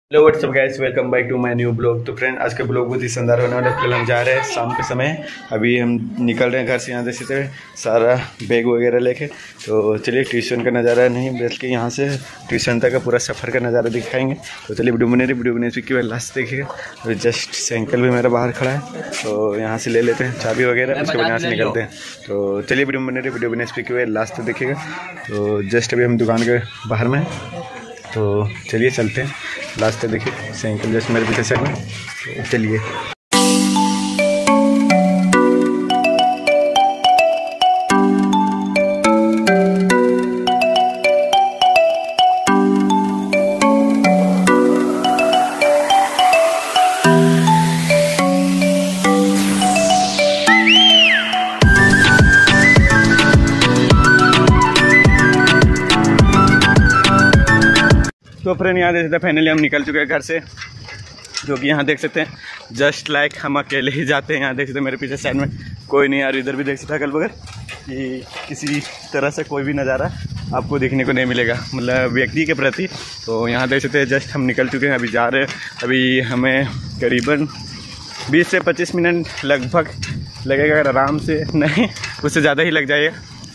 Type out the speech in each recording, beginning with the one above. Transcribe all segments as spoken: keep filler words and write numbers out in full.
Hello WhatsApp guys, welcome back to my new blog. तो friend, आज का blog बहुत ही शानदार होने वाला है। फिलहाल हम जा रहे हैं शाम के समय। अभी हम निकल रहे हैं घर से, यहाँ देखते हुए सारा बैग वगैरह लेके। तो चलिए, ट्यूशन का नज़ारा नहीं बल्कि यहाँ से ट्यूशन तक का पूरा सफ़र का नज़ारा दिखाएंगे। तो चलिए, वीडियो बने रही वीडियो बने की लास्ट देखिएगा। तो जस्ट साइकिल भी मेरा बाहर खड़ा है, तो यहाँ से ले लेते हैं चाबी वगैरह, उसके बाद यहाँ से निकलते हैं। तो चलिए, वीडियो बने रही वीडियो बने की लास्ट देखिएगा। तो जस्ट अभी हम दुकान के बाहर में, तो चलिए चलते हैं लास्ट तक। देखिए साइकिल जस्ट मेरे पीछे साइड में, तो चलिए। तो फ्रेंड, यहाँ देख सकते हैं फाइनली हम निकल चुके हैं घर से, जो कि यहाँ देख सकते हैं जस्ट लाइक हम अकेले ही जाते हैं। यहाँ देख सकते हैं मेरे पीछे साइड में कोई नहीं, यार इधर भी देख सकते हैं अगल बगल कि किसी तरह से कोई भी नज़ारा आपको देखने को नहीं मिलेगा, मतलब व्यक्ति के प्रति। तो यहाँ देख सकते हैं जस्ट हम निकल चुके हैं, अभी जा रहे हैं। अभी हमें करीबन बीस से पच्चीस मिनट लगभग लगेगा, अगर आराम से नहीं उससे ज़्यादा ही लग जाएगा।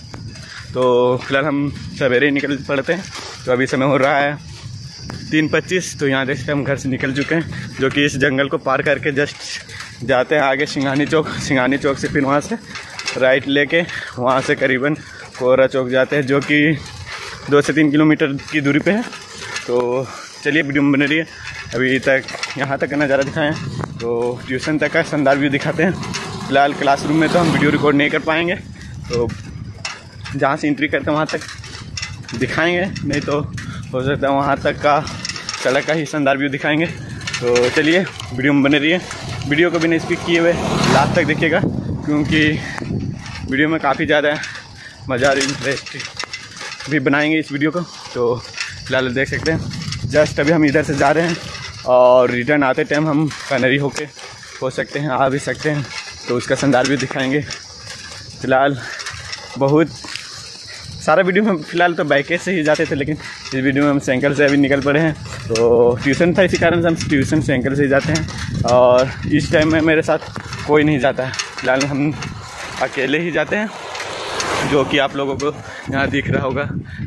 तो फिलहाल हम सवेरे ही निकल पड़ते हैं। तो अभी समय हो रहा है तीन पच्चीस। तो यहाँ देखते हैं हम घर से निकल चुके हैं, जो कि इस जंगल को पार करके जस्ट जाते हैं आगे सिंघानी चौक। सिंघानी चौक से फिर वहाँ से राइट लेके वहाँ से करीबन कोहरा चौक जाते हैं, जो कि दो से तीन किलोमीटर की दूरी पे है। तो चलिए, वीडियो में बने रहिए। अभी तक यहाँ तक का नज़ारा दिखाएँ, तो ट्यूशन तक का शानदार व्यू दिखाते हैं। फिलहाल क्लासरूम में तो हम वीडियो रिकॉर्ड नहीं कर पाएंगे, तो जहाँ से एंट्री करते हैं वहाँ तक दिखाएँगे, नहीं तो हो सकता है वहाँ तक का सड़क का ही शानदार व्यू दिखाएंगे। तो चलिए, वीडियो में बने रहिए। वीडियो को बिना स्किप किए हुए लास्ट तक देखिएगा, क्योंकि वीडियो में काफ़ी ज़्यादा मज़ा और इंटरेस्ट भी बनाएंगे इस वीडियो को। तो फिलहाल देख सकते हैं जस्ट अभी हम इधर से जा रहे हैं, और रिटर्न आते टाइम हम कनरी होके हो सकते हैं, आ भी सकते हैं। तो उसका शानदार व्यू दिखाएँगे। फिलहाल बहुत सारा वीडियो में फिलहाल तो बाइक से ही जाते थे, लेकिन इस वीडियो में हम साइकिल से अभी निकल पड़े हैं। तो ट्यूशन था, इसी कारण से हम ट्यूशन साइकिल से ही जाते हैं, और इस टाइम में मेरे साथ कोई नहीं जाता है। फिलहाल हम अकेले ही जाते हैं, जो कि आप लोगों को यहाँ दिख रहा होगा,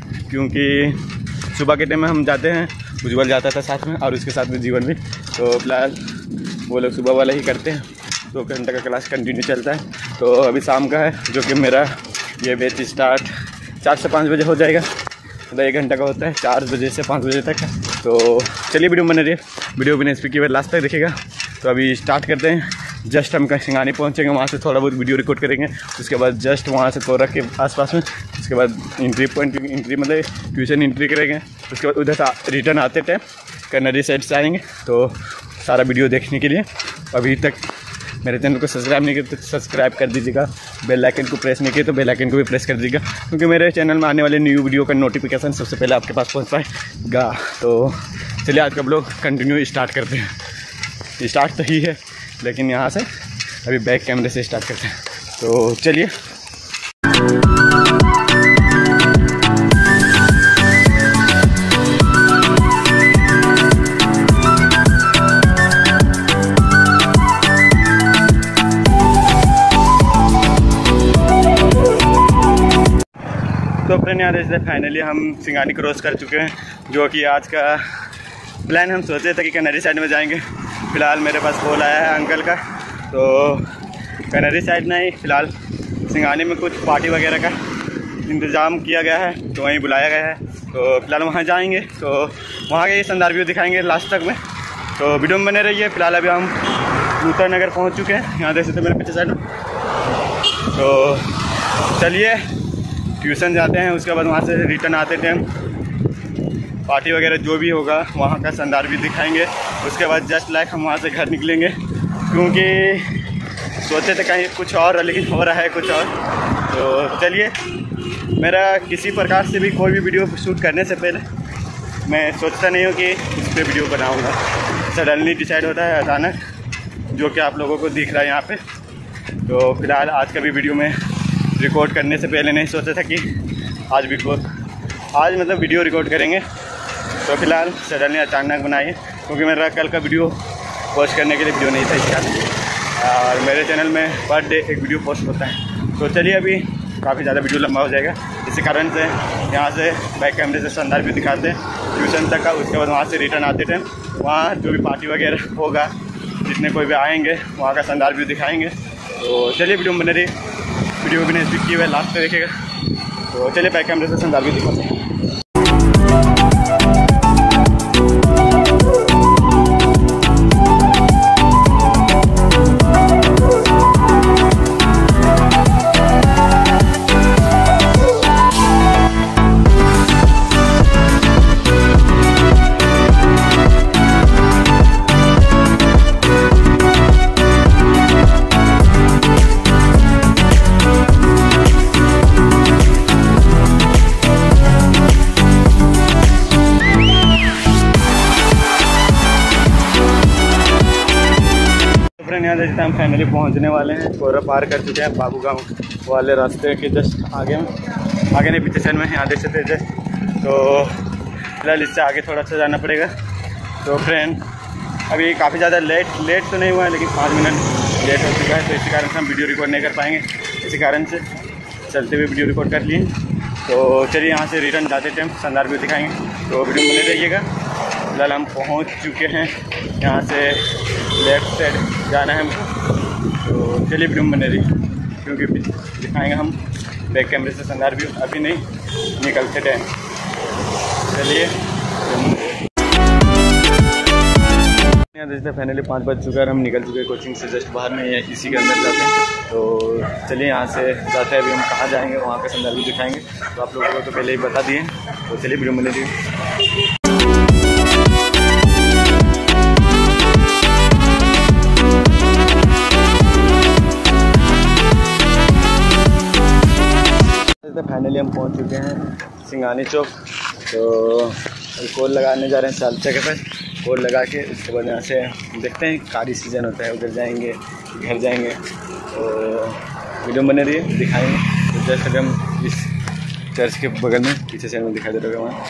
क्योंकि सुबह के टाइम में हम जाते हैं। उज्ज्वल जाता था साथ में, और उसके साथ में जीवन भी। तो फिलहाल वो लोग सुबह वाला ही करते हैं। दो घंटे का क्लास कंटिन्यू चलता है। तो अभी शाम का है, जो कि मेरा ये बैच स्टार्ट चार से पाँच बजे हो जाएगा, मतलब एक घंटा का होता है, चार बजे से पाँच बजे तक। तो चलिए, वीडियो बने रहिए। वीडियो बिना स्किप किए लास्ट तक देखिएगा। तो अभी स्टार्ट करते हैं। जस्ट हम सिंघानी पहुंचेंगे, वहाँ से थोड़ा बहुत वीडियो रिकॉर्ड करेंगे। उसके बाद जस्ट वहाँ से कोहरा के आसपास में, उसके बाद एंट्री पॉइंट एंट्री मतलब ट्यूशन एंट्री करेंगे। उसके बाद उधर से रिटर्न आते टाइम कन्नरी साइड से आएँगे। तो सारा वीडियो देखने के लिए अभी तक मेरे चैनल को सब्सक्राइब नहीं किया तो सब्सक्राइब कर दीजिएगा। बेल आइकन को प्रेस नहीं किया तो बेल आइकन को भी प्रेस कर दीजिएगा, क्योंकि मेरे चैनल में आने वाले न्यू वीडियो का नोटिफिकेशन सबसे पहले आपके पास पहुंच पाएगा। तो चलिए, आज का ब्लॉग कंटिन्यू स्टार्ट करते हैं। स्टार्ट तो ही है, लेकिन यहाँ से अभी बैक कैमरे से स्टार्ट करते हैं। तो चलिए। तो फ्रेंड, यहाँ जैसे फाइनली हम सिंघानी क्रॉस कर चुके हैं, जो कि आज का प्लान हम सोचे थे कि कन्नरी साइड में जाएंगे। फ़िलहाल मेरे पास कॉल आया है अंकल का, तो कन्नरी साइड नहीं, फ़िलहाल सिंघानी में कुछ पार्टी वगैरह का इंतज़ाम किया गया है, तो वहीं बुलाया गया है। तो फिलहाल वहाँ जाएंगे, तो वहाँ का ये शानदार व्यू दिखाएंगे लास्ट तक में। तो वीडियो में बने रहिए। फिलहाल अभी हम उत्तर नगर पहुँच चुके हैं, यहाँ देख सकते मेरे पीछे साइड में। तो चलिए, ट्यूशन जाते हैं, उसके बाद वहाँ से रिटर्न आते टाइम पार्टी वगैरह जो भी होगा वहाँ का शानदार भी दिखाएंगे। उसके बाद जस्ट लाइक हम वहाँ से घर निकलेंगे, क्योंकि सोचे थे कहीं कुछ और, लेकिन हो रहा है कुछ और। तो चलिए, मेरा किसी प्रकार से भी कोई भी वीडियो शूट करने से पहले मैं सोचता नहीं हूँ कि इस पर वीडियो बनाऊँगा। सडनली डिसाइड होता है अचानक, जो कि आप लोगों को दिख रहा है यहाँ पे। तो फिलहाल आज का भी वीडियो में रिकॉर्ड करने से पहले नहीं सोचा था कि आज भी आज मतलब वीडियो रिकॉर्ड करेंगे। तो फिलहाल सडनली अचानक बनाइए, क्योंकि मेरा कल का वीडियो पोस्ट करने के लिए वीडियो नहीं था इसका, और मेरे चैनल में पर डे एक वीडियो पोस्ट होता है। तो चलिए अभी काफ़ी ज़्यादा वीडियो लंबा हो जाएगा, इसी कारण से यहाँ से बैक कैमरे से शानदार व्यू दिखाते हैं ट्यूशन तक का। उसके बाद वहाँ से रिटर्न आते टाइम वहाँ जो भी पार्टी वगैरह होगा, जितने कोई भी आएंगे वहाँ का शानदार व्यू दिखाएंगे। तो चलिए वीडियो में बने रही, वीडियो को भी नहीं स्किप किए हुए लास्ट में देखेगा। तो चलिए बैक कैमरे से शानदार व्यू दिखाते हैं। यहाँ जैसे हम फाइनली पहुँचने वाले हैं, कोरा पार कर चुके हैं बाबू गांव वाले रास्ते के जस्ट आगे में, आगे नहीं पीछे साइड में यहाँ देख सकते हैं जस्ट। तो फिलहाल इससे आगे थोड़ा सा जाना पड़ेगा। तो फ्रेंड अभी काफ़ी ज़्यादा लेट लेट तो नहीं हुआ है, लेकिन पाँच मिनट लेट हो चुका है, तो इसी कारण से हम वीडियो रिकॉर्ड नहीं कर पाएंगे, इसी कारण से चलते हुए वीडियो रिकॉर्ड कर लिए। तो चलिए यहाँ से रिटर्न जाते टाइम शानदार व्यू दिखाएँगे, तो वीडियो में बने रहिएगा। फिलहाल हम पहुँच चुके हैं, यहाँ से लेफ्ट साइड जाना है हमको। तो चलिए वीडियो में बने रही, क्योंकि दिखाएंगे हम बैक कैमरे से शानदार व्यू, अभी नहीं निकलते टाइम। चलिए यहाँ जैसे फाइनली पाँच बज चुका है, हम निकल चुके हैं कोचिंग से जस्ट बाहर में, या इसी के अंदर जाते हैं। तो चलिए यहाँ से जाते हैं, अभी हम कहाँ जाएंगे वहाँ का शानदार व्यू दिखाएंगे। तो आप लोगों को तो पहले ही बता दिए, तो चलिए वीडियो में बने रही। फाइनली हम पहुंच चुके हैं सिंगानी चौक। तो कोल लगाने जा रहे हैं चाल जगह पर, कोल लगा के उसके बाद यहाँ से देखते हैं कारी सीजन होता है, उधर जाएंगे घर जाएंगे। तो वीडियो बने रही है, दिखाएंगे। तो जैसे कि हम इस चर्च के बगल में पीछे से हमें दिखाई दे रहा है वहाँ।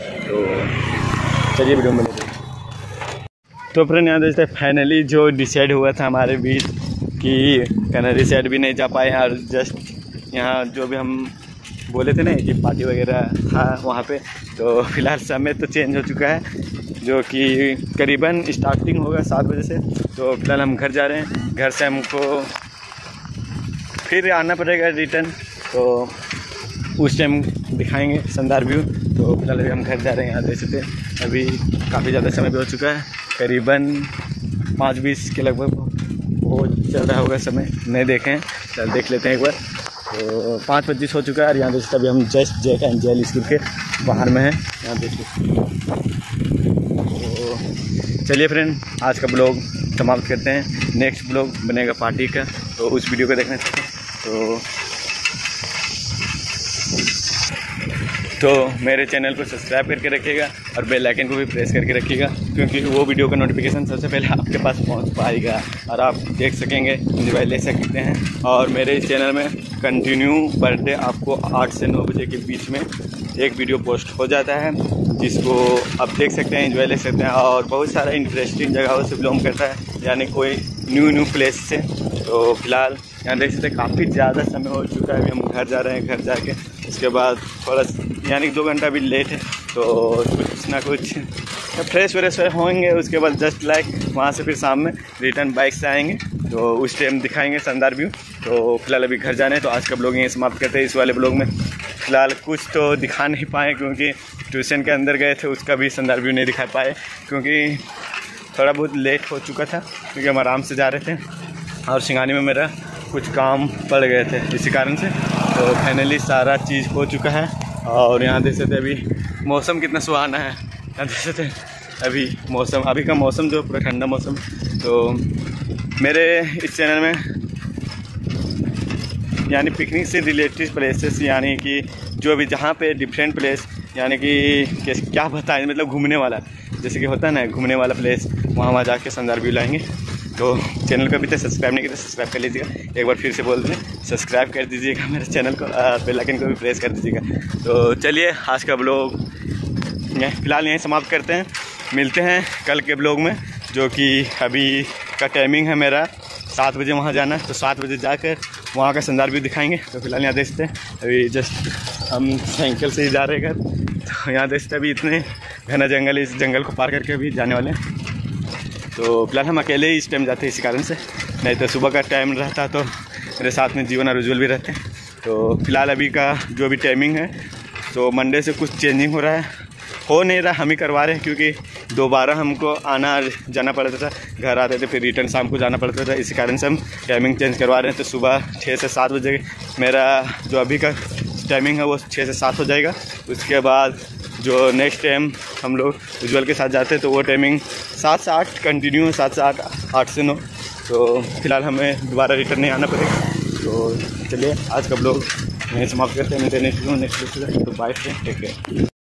तो चलिए वीडियो बने रही। तो फ्रेंड यहाँ जैसे फाइनली जो डिसाइड हुआ था हमारे बीच कि कनारी साइड भी नहीं जा पाए, और जस्ट यहाँ जो भी हम बोले थे ना कि पार्टी वगैरह था वहाँ पे, तो फिलहाल समय तो चेंज हो चुका है, जो कि करीबन स्टार्टिंग होगा सात बजे से। तो फिलहाल हम घर जा रहे हैं, घर से हमको फिर आना पड़ेगा रिटर्न, तो उस टाइम दिखाएंगे शानदार व्यू। तो फिलहाल अभी हम घर जा रहे हैं, यहाँ देख सकते हैं अभी काफ़ी ज़्यादा समय भी हो चुका है, करीबन पाँच बीस के लगभग वो चल रहा होगा समय, नहीं देखें, चल देख लेते हैं एक बार। तो पाँच पच्चीस हो चुका है, और यहाँ देख सकते अभी हम just Jack and Jill school के बाहर में हैं, यहाँ देख सकते। तो चलिए फ्रेंड आज का ब्लॉग समाप्त करते हैं, नेक्स्ट ब्लॉग बनेगा पार्टी का, तो उस वीडियो को देखना चाहिए। तो तो मेरे चैनल को सब्सक्राइब करके रखिएगा, और बेल आइकन को भी प्रेस करके रखिएगा, क्योंकि वो वीडियो का नोटिफिकेशन सबसे पहले आपके पास पहुंच पाएगा, और आप देख सकेंगे, एंजॉय ले सकते हैं। और मेरे इस चैनल में कंटिन्यू पर डे आपको आठ से नौ बजे के बीच में एक वीडियो पोस्ट हो जाता है, जिसको आप देख सकते हैं, एंजॉय ले सकते हैं, और बहुत सारा इंटरेस्टिंग जगहों से बिलोंग करता है, यानी कोई न्यू न्यू प्लेस से। तो फिलहाल यहाँ देख सकते हैं काफ़ी ज़्यादा समय हो चुका है, अभी हम घर जा रहे हैं, घर जाके उसके बाद थोड़ा यानी दो घंटा भी लेट है, तो कुछ ना कुछ फ्रेश व्रेश होंगे, उसके बाद जस्ट लाइक वहाँ से फिर शाम में रिटर्न बाइक से आएंगे, तो उस टाइम दिखाएंगे शानदार व्यू। तो फिलहाल अभी घर जाने हैं, तो आज का ब्लॉग यहीं समाप्त करते हैं। इस वाले ब्लॉग में फिलहाल कुछ तो दिखा नहीं पाए, क्योंकि ट्यूशन के अंदर गए थे, उसका भी शानदार व्यू नहीं दिखा पाए, क्योंकि थोड़ा बहुत लेट हो चुका था, क्योंकि हम आराम से जा रहे थे, और सिंगानी में मेरा कुछ काम पड़ गए थे, इसी कारण से। तो फाइनली सारा चीज़ हो चुका है, और यहाँ देख सकते अभी मौसम कितना सुहाना है, यहाँ देख सकते अभी मौसम, अभी का मौसम जो पूरा ठंडा मौसम। तो मेरे इस चैनल में यानी पिकनिक से रिलेटेड प्लेसेस, यानी कि जो भी जहाँ पे डिफरेंट प्लेस, यानी कि क्या बताएं, मतलब घूमने वाला, जैसे कि होता है ना घूमने वाला प्लेस, वहाँ वहाँ जाके शानदार व्यू लाएंगे। तो चैनल को अभी तक सब्सक्राइब नहीं किया तो सब्सक्राइब कर लीजिएगा, एक बार फिर से बोल दें सब्सक्राइब कर दीजिएगा मेरे चैनल को, बेल आइकन को भी प्रेस कर दीजिएगा। तो चलिए आज का ब्लॉग फिलहाल यहीं समाप्त करते हैं, मिलते हैं कल के ब्लॉग में, जो कि अभी का टाइमिंग है मेरा सात बजे वहाँ जाना है। तो सात बजे जाकर वहाँ का शानदार व्यू दिखाएंगे। तो फिलहाल यहाँ देख सकते हैं अभी जस्ट हम साइकिल से ही जा रहे हैं घर। तो यहाँ देख सकते हैं अभी इतने घना जंगल, इस जंगल को पार करके अभी जाने वाले हैं। तो फिलहाल हम अकेले ही इस टाइम जाते हैं इसी कारण से, नहीं तो सुबह का टाइम रहता तो मेरे साथ में जीवन और उज्ज्वल भी रहते हैं। तो फिलहाल अभी का जो भी टाइमिंग है, तो मंडे से कुछ चेंजिंग हो रहा है, हो नहीं रहा, हम ही करवा रहे हैं, क्योंकि दोबारा हमको आना जाना पड़ता था, घर आते थे फिर रिटर्न शाम को जाना पड़ता था, इसी कारण से हम टाइमिंग चेंज करवा रहे हैं। तो सुबह छः से सात बजे मेरा जो अभी का टाइमिंग है वो छः से सात हो जाएगा। उसके बाद जो नेक्स्ट टाइम हम लोग उज्ज्वल के साथ जाते हैं तो वो टाइमिंग सात से आठ कंटिन्यू, सात से आठ, आठ से नौ। तो फिलहाल हमें दोबारा रिटर्न नहीं आना पड़ेगा। तो चलिए आज का ब्लॉग यहीं समाप्त करते हैं, मिलते हैं नेक्स्ट नेक्स्ट तो बाय, टेक केयर।